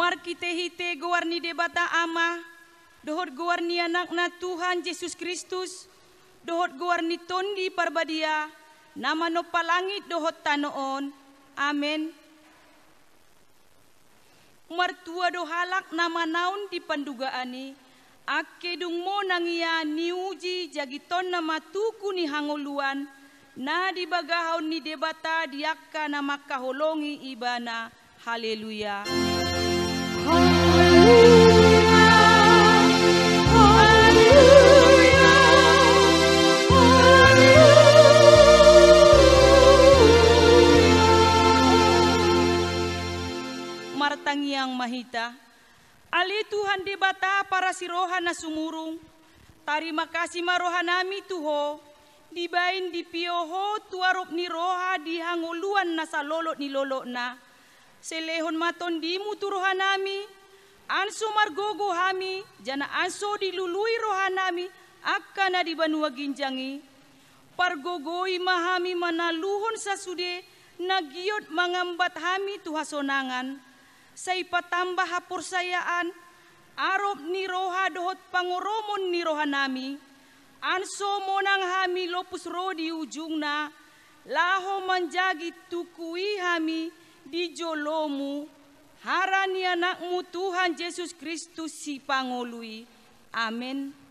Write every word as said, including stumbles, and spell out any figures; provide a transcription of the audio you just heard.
Mar kita hite gowarni debata ama, dohot gowarni anakna Tuhan Yesus Kristus, dohot gowarni tondi parbadia, nama no palangit dohot tanoon. Amen. Martua do halak nama naun di pandugaani, ake dung mo nangia niuji jagiton nama tuku ni hangoluan, na di bagahon ni debata diakka nama kaholongi ibana. Haleluya. Martang yang mahita, ali Tuhan debata para sirohan na sumurung, tarima kasih marohanami tuho, dibain di pioho tuarop ni roha di hanguluan na sa lolot ni lolok na, selehon maton di mutu rohanami, anso margogo hami, jana anso dilului rohanami, akka na di banua ginjangi, pargogoi mahami manaluhon sa sude, nagyot mangambat hami tuhasonangan, say patambah hapursayaan, arop ni roha dohot pangoromon ni rohanami, anso monang hami lopus ro di ujung na, laho manjagi tukui hami di jolomu, harani anakmu Tuhan Yesus Kristus si pangolui. Amin.